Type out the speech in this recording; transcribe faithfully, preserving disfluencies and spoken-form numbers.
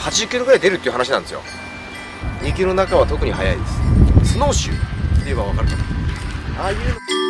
はちじゅっキロぐらい出るっていう話なんですよ。雪の中は特に速いです。スノーシューって言えば分かるかな。ああいうの